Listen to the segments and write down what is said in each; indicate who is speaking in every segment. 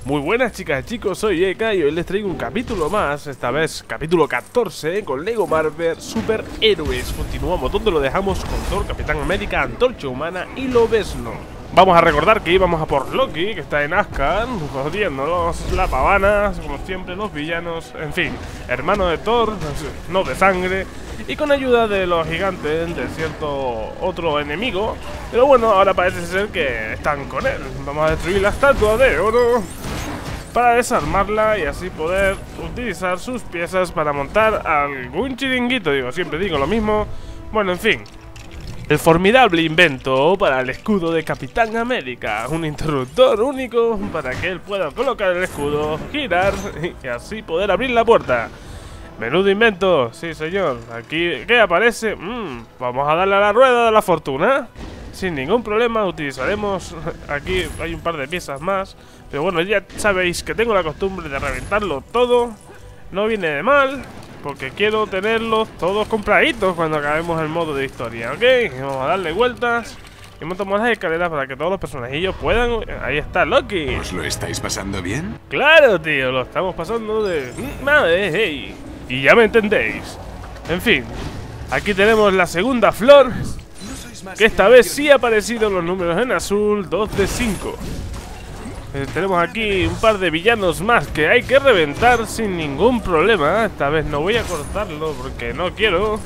Speaker 1: Muy buenas chicas y chicos, soy Eka y hoy les traigo un capítulo más, esta vez capítulo 14 con Lego Marvel Superhéroes. Continuamos donde lo dejamos con Thor, Capitán América, Antorcha Humana y Lobezno. Vamos a recordar que íbamos a por Loki, que está en Asgard, jodiéndonos la pavana, como siempre los villanos, en fin, hermano de Thor, no de sangre, y con ayuda de los gigantes de cierto otro enemigo. Pero bueno, ahora parece ser que están con él. Vamos a destruir la estatua de oro para desarmarla y así poder utilizar sus piezas para montar algún chiringuito. Siempre digo lo mismo. Bueno, en fin, el formidable invento para el escudo de Capitán América. Un interruptor único para que él pueda colocar el escudo, girar y así poder abrir la puerta. Menudo invento, sí señor. Aquí, ¿qué aparece? Vamos a darle a la rueda de la fortuna. Sin ningún problema utilizaremos. Aquí hay un par de piezas más. Pero bueno, ya sabéis que tengo la costumbre de reventarlo todo. No viene de mal, porque quiero tenerlos todos compraditos cuando acabemos el modo de historia, ¿ok? Vamos a darle vueltas y montamos las escaleras para que todos los personajillos puedan. Ahí está Loki.
Speaker 2: ¿Os lo estáis pasando bien?
Speaker 1: Claro, tío, lo estamos pasando de madre, hey. Y ya me entendéis. En fin, aquí tenemos la segunda flor, que esta vez sí ha aparecido los números en azul, 2 de 5. Tenemos aquí un par de villanos más que hay que reventar sin ningún problema. Esta vez no voy a cortarlo porque no quiero.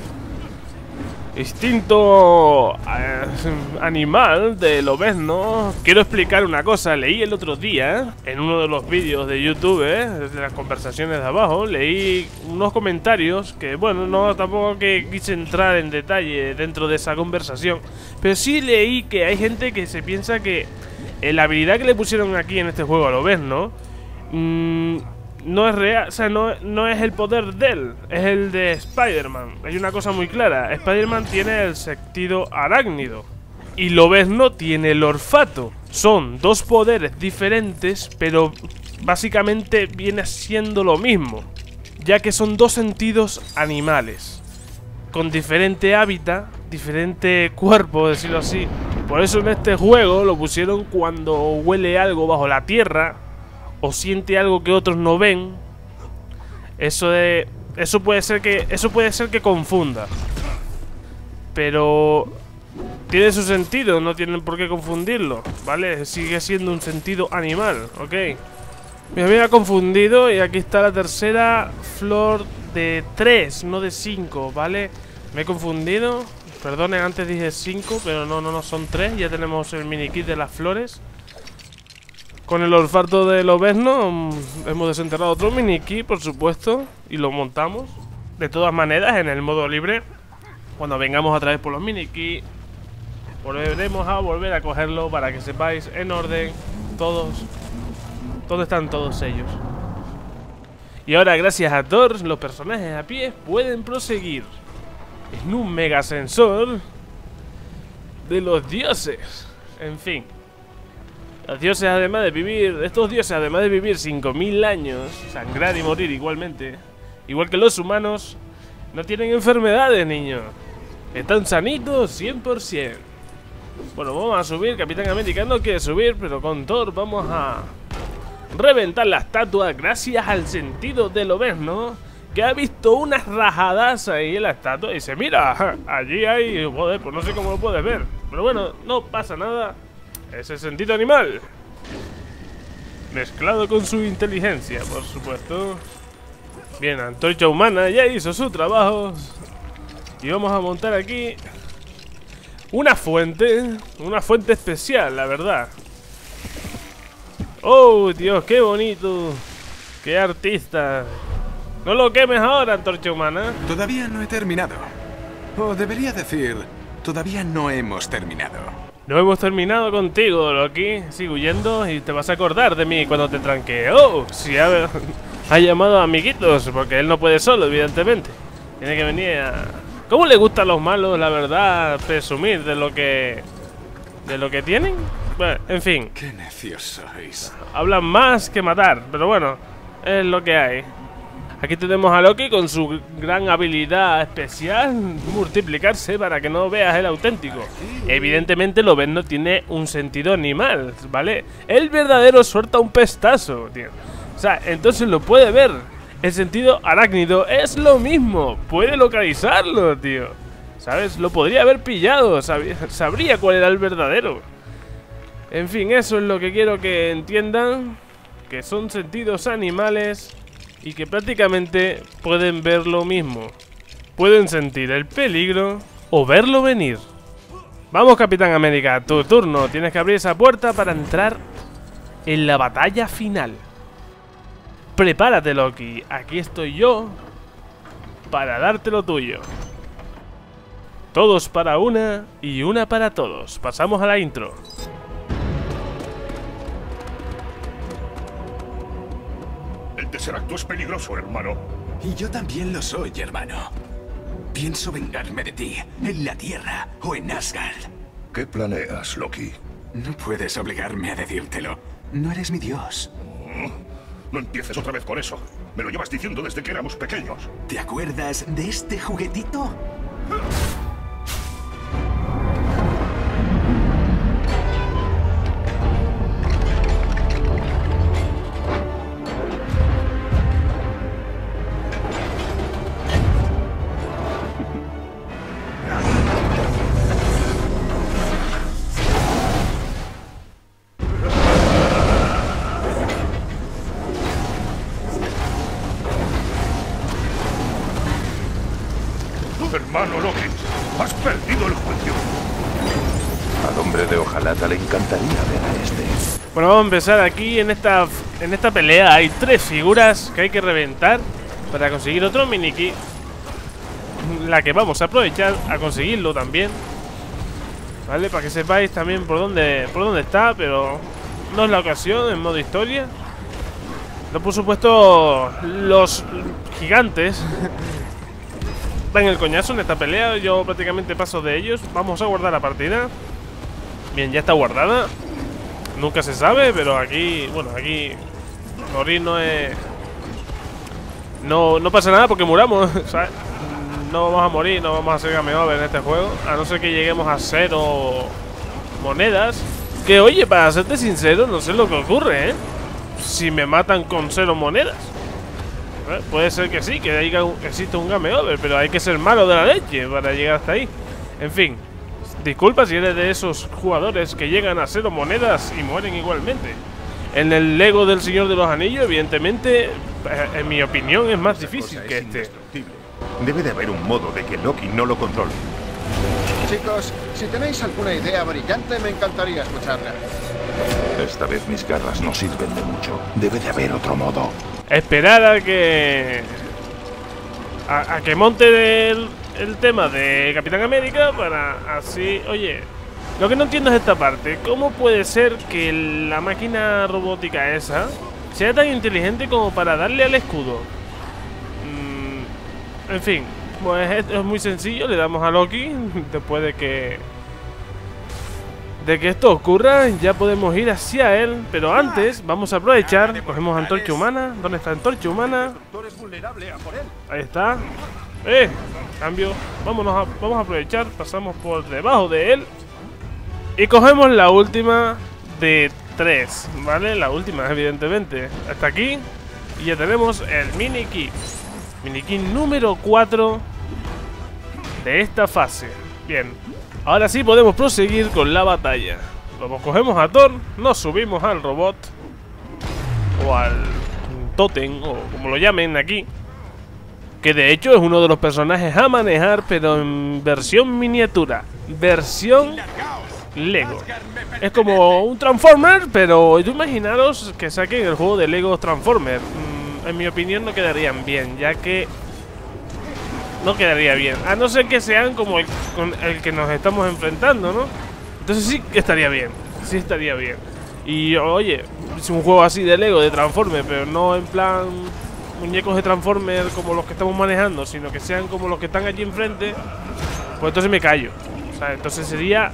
Speaker 1: Instinto animal de Lobezno. Quiero explicar una cosa. Leí el otro día en uno de los vídeos de YouTube, desde las conversaciones de abajo, leí unos comentarios que, bueno, no tampoco que quise entrar en detalle dentro de esa conversación, pero sí leí que hay gente que se piensa que la habilidad que le pusieron aquí en este juego a Lobezno no es real, o sea, no es el poder de él, es el de Spider-Man. Hay una cosa muy clara, Spider-Man tiene el sentido arácnido y Lobezno tiene el olfato. Son dos poderes diferentes, pero básicamente viene siendo lo mismo, ya que son dos sentidos animales, con diferente hábitat, diferente cuerpo, decirlo así. Por eso en este juego lo pusieron cuando huele algo bajo la tierra o siente algo que otros no ven. Eso puede ser que confunda, pero tiene su sentido, no tienen por qué confundirlo, ¿vale? Sigue siendo un sentido animal, ¿ok? Me había confundido y aquí está la tercera flor de 3, no de 5, ¿vale? Me he confundido, perdonen, antes dije 5, pero no, son 3. Ya tenemos el mini kit de las flores. Con el olfato de Lobezno hemos desenterrado otro mini kit, por supuesto, y lo montamos. De todas maneras, en el modo libre, cuando vengamos otra vez por los mini kits, volveremos a volver a cogerlo para que sepáis en orden todos dónde están todos ellos. Y ahora, gracias a Thor, los personajes a pie pueden proseguir en un mega ascensor de los dioses. En fin, los dioses, además de vivir, estos dioses, además de vivir 5000 años, sangrar y morir igualmente, igual que los humanos, no tienen enfermedades, niños. Están sanitos 100%. Bueno, vamos a subir. Capitán América no quiere subir, pero con Thor vamos a reventar la estatua gracias al sentido de Lobezno, que ha visto unas rajadas ahí en la estatua y dice, mira, allí hay, joder, pues no sé cómo lo puedes ver, pero bueno, no pasa nada. Es el sentido animal mezclado con su inteligencia, por supuesto. Bien, Antorcha Humana ya hizo su trabajo y vamos a montar aquí una fuente especial, la verdad. Oh, Dios, qué bonito, qué artista. No lo quemes ahora, Antorcha Humana.
Speaker 2: Todavía no he terminado. O debería decir, todavía no hemos terminado.
Speaker 1: No hemos terminado contigo, Loki. Sigo huyendo y te vas a acordar de mí cuando te tranquee. Oh, si ha llamado a amiguitos, porque él no puede solo, evidentemente. Tiene que venir a... ¿Cómo le gusta a los malos, la verdad, presumir de lo que tienen? Bueno, en fin.
Speaker 2: Qué necios sois.
Speaker 1: Hablan más que matar, pero bueno, es lo que hay. Aquí tenemos a Loki con su gran habilidad especial, multiplicarse para que no veas el auténtico. Evidentemente Lobezno tiene un sentido animal, ¿vale? El verdadero suelta un pestazo, tío. O sea, entonces lo puede ver. El sentido arácnido es lo mismo, puede localizarlo, tío. ¿Sabes? Lo podría haber pillado, sabría cuál era el verdadero. En fin, eso es lo que quiero que entiendan, que son sentidos animales y que prácticamente pueden ver lo mismo. Pueden sentir el peligro o verlo venir. Vamos, Capitán América, tu turno. Tienes que abrir esa puerta para entrar en la batalla final. Prepárate, Loki. Aquí estoy yo para darte lo tuyo. Todos para una y una para todos. Pasamos a la intro.
Speaker 3: El Tesseracto es peligroso, hermano.
Speaker 2: Y yo también lo soy, hermano. Pienso vengarme de ti, en la Tierra o en Asgard.
Speaker 3: ¿Qué planeas, Loki?
Speaker 2: No puedes obligarme a decírtelo. No eres mi dios.
Speaker 3: No empieces otra vez con eso. Me lo llevas diciendo desde que éramos pequeños.
Speaker 2: ¿Te acuerdas de este juguetito?
Speaker 3: Hermano Loki, has perdido el juicio.
Speaker 4: Al hombre de hojalata le encantaría ver a este.
Speaker 1: Bueno, vamos a empezar aquí en esta pelea. Hay 3 figuras que hay que reventar para conseguir otro mini-key. La que vamos a aprovechar a conseguirlo también, ¿vale? Para que sepáis también por dónde está, pero no es la ocasión en modo historia. No, por supuesto, los gigantes dan el coñazo en esta pelea. Yo prácticamente paso de ellos. Vamos a guardar la partida. Bien, ya está guardada. Nunca se sabe, pero aquí, bueno, aquí morir no es... No pasa nada porque muramos, ¿sabes? No vamos a morir, no vamos a hacer game over en este juego, a no ser que lleguemos a 0 monedas. Que oye, para serte sincero, no sé lo que ocurre, ¿eh? Si me matan con 0 monedas. Puede ser que sí, que existe un game over, pero hay que ser malo de la leche para llegar hasta ahí. En fin, disculpa si eres de esos jugadores que llegan a 0 monedas y mueren igualmente. En el Lego del Señor de los Anillos, evidentemente, en mi opinión, es más difícil que este.
Speaker 4: Debe de haber un modo de que Loki no lo controle.
Speaker 5: Chicos, si tenéis alguna idea brillante, me encantaría escucharla.
Speaker 4: Esta vez mis garras no sirven de mucho. Debe de haber otro modo.
Speaker 1: Esperar a que... A que monte el tema de Capitán América para así... Oye, lo que no entiendo es esta parte. ¿Cómo puede ser que la máquina robótica esa sea tan inteligente como para darle al escudo? En fin, pues es muy sencillo. Le damos a Loki. Después de que esto ocurra, ya podemos ir hacia él. Pero antes, vamos a aprovechar. Cogemos Antorcha Humana. ¿Dónde está Antorcha Humana? Ahí está. Cambio. Vamos a aprovechar. Pasamos por debajo de él. Y cogemos la última de 3, ¿vale? La última, evidentemente. Hasta aquí. Y ya tenemos el mini key. Mini key número 4 de esta fase. Bien. Ahora sí podemos proseguir con la batalla. Luego cogemos a Thor, nos subimos al robot o al tótem, o como lo llamen aquí, que de hecho es uno de los personajes a manejar, pero en versión miniatura, versión Lego. Es como un Transformer, pero imaginaros que saquen el juego de Lego Transformer. En mi opinión no quedarían bien, ya que no quedaría bien, a no ser que sean como el que nos estamos enfrentando, ¿no? Entonces sí que estaría bien, sí estaría bien. Y oye, es un juego así de Lego, de Transformer, pero no en plan muñecos de Transformer como los que estamos manejando, sino que sean como los que están allí enfrente, pues entonces me callo. O sea, entonces sería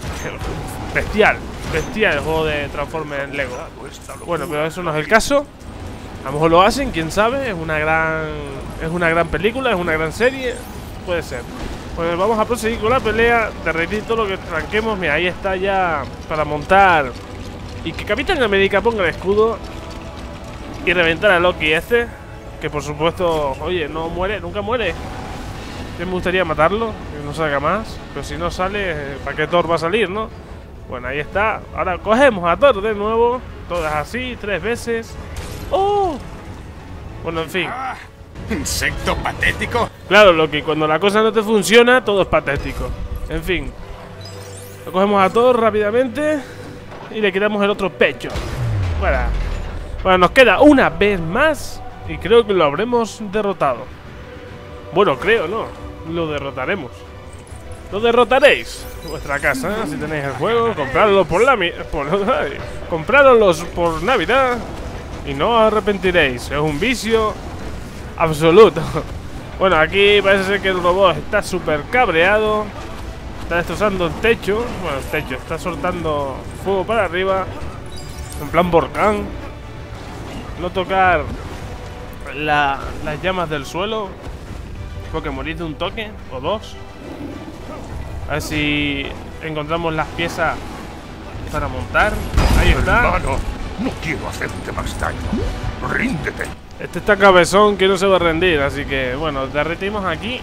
Speaker 1: bestial el juego de Transformer en Lego. Bueno, pero eso no es el caso. A lo mejor lo hacen, quién sabe. Es una gran película, es una gran serie. Puede ser. Pues vamos a proseguir con la pelea. Derretir todo lo que tranquemos. Mira, ahí está ya para montar. Y que Capitán América ponga el escudo y reventar a Loki este. Que por supuesto, oye, no muere, nunca muere. Me gustaría matarlo, que no salga más. Pero si no sale, ¿para qué Thor va a salir, no? Bueno, ahí está. Ahora cogemos a Thor de nuevo. Todas así, 3 veces. ¡Oh! Bueno, en fin.
Speaker 2: ¿Insecto patético?
Speaker 1: Claro, Loki, cuando la cosa no te funciona, todo es patético. En fin. Lo cogemos a Thor rápidamente y le quitamos el otro pecho. Bueno, nos queda una vez más y creo que lo habremos derrotado. Bueno, creo, ¿no? Lo derrotaremos. Lo derrotaréis. Vuestra casa, si tenéis el juego, compradlo compradlos por Navidad y no os arrepentiréis. Es un vicio absoluto. Bueno, aquí parece ser que el robot está súper cabreado. Está destrozando el techo. Bueno, el techo está soltando fuego para arriba, en plan volcán. No tocar las llamas del suelo, porque morís de un toque o dos. A ver si encontramos las piezas para montar. Ahí está.
Speaker 3: Hermano, no quiero hacerte más daño. Ríndete.
Speaker 1: Este está cabezón que no se va a rendir, así que bueno, derretimos aquí.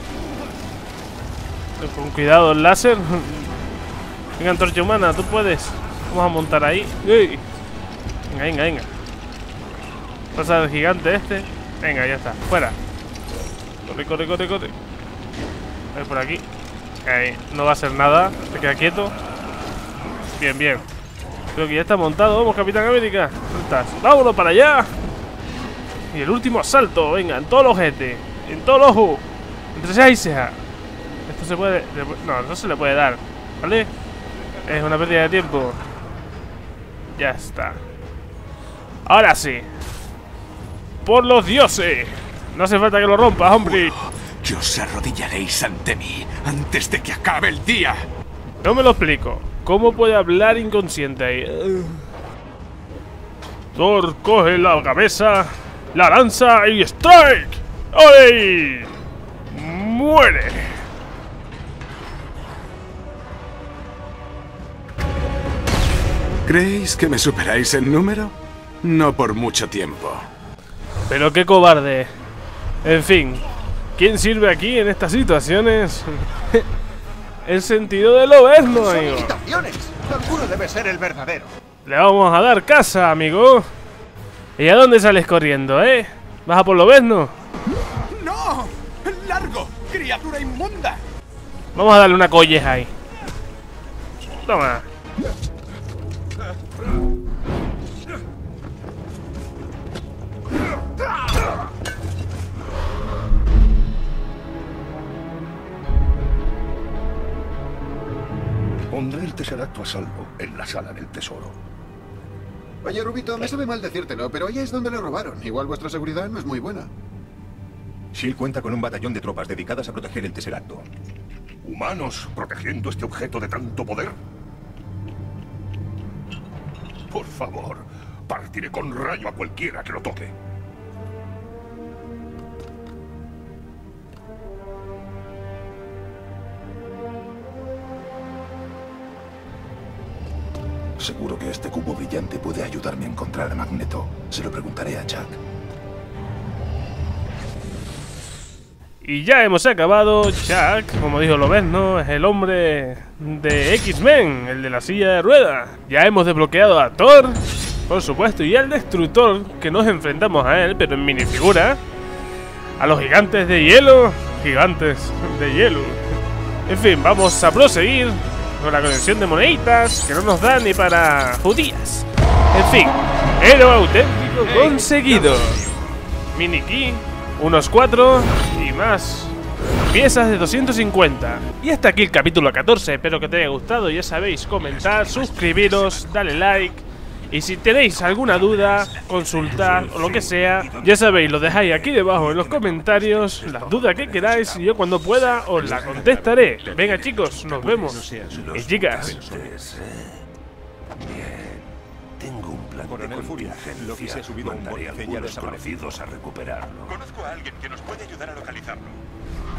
Speaker 1: Con cuidado el láser. Venga, antorcha humana, tú puedes. Vamos a montar ahí. ¡Uy! Venga. Pasa el gigante este. Venga, ya está, fuera. Corre. A ver por aquí. Ahí, no va a hacer nada. Se queda quieto. Bien. Creo que ya está montado. Vamos, Capitán América. ¿Dónde estás? ¡Vámonos para allá! Y el último asalto. Venga, en todos los ojete. En todos los ojos. Entre ceja y ceja. Esto se puede... No se le puede dar. ¿Vale? Es una pérdida de tiempo. Ya está. Ahora sí. ¡Por los dioses! No hace falta que lo rompas, hombre.
Speaker 2: Que os arrodillaréis ante mí antes de que acabe el día.
Speaker 1: No me lo explico. ¿Cómo puede hablar inconsciente ahí? Thor coge la cabeza, la lanza y strike. ¡Ay! ¡Muere!
Speaker 2: ¿Creéis que me superáis en número? No por mucho tiempo.
Speaker 1: Pero qué cobarde. En fin, ¿quién sirve aquí en estas situaciones? El sentido del Lobezno,
Speaker 5: Son
Speaker 1: amigo.
Speaker 5: imitaciones. Alguno debe ser el verdadero.
Speaker 1: Le vamos a dar casa, amigo. ¿Y a dónde sales corriendo, ¿Vas a por Lobezno?
Speaker 2: ¡No! ¡Largo! ¡Criatura inmunda!
Speaker 1: Vamos a darle una colleja ahí. Toma.
Speaker 3: Pondré el Tesseracto a salvo en la sala del tesoro.
Speaker 5: Oye, Rubito, me sabe mal decírtelo, pero ahí es donde lo robaron. Igual vuestra seguridad no es muy buena.
Speaker 6: S.H.I.E.L.D. cuenta con un batallón de tropas dedicadas a proteger el Tesseracto.
Speaker 3: ¿Humanos protegiendo este objeto de tanto poder? Por favor, partiré con rayo a cualquiera que lo toque.
Speaker 4: Seguro que este cubo brillante puede ayudarme a encontrar a Magneto. Se lo preguntaré a Jack.
Speaker 1: Y ya hemos acabado. Jack, como dijo Lobezno, es el hombre de X-Men, el de la silla de ruedas. Ya hemos desbloqueado a Thor, por supuesto, y al Destructor, que nos enfrentamos a él, pero en minifigura. A los gigantes de hielo. Gigantes de hielo. En fin, vamos a proseguir con la colección de moneditas, que no nos da ni para judías. En fin, héroe auténtico conseguido. Mini key, unos 4 y más piezas de 250. Y hasta aquí el capítulo 14, espero que te haya gustado. Ya sabéis, comentar, suscribiros, dale like. Y si tenéis alguna duda, consultad o lo que sea, ya sabéis, lo dejáis aquí debajo en los comentarios, las dudas que queráis, y yo cuando pueda os la contestaré. Venga chicos, nos vemos. Y chicas.
Speaker 4: Bien, tengo un plan
Speaker 6: Coronel
Speaker 4: de
Speaker 6: Furia,
Speaker 4: contingencia.
Speaker 6: Loki se ha subido a un
Speaker 4: Mandaré
Speaker 6: vórtice y ha
Speaker 4: algunos
Speaker 6: desaparecido.
Speaker 4: conocidos a recuperarlo.
Speaker 3: Conozco a alguien que nos puede ayudar a localizarlo.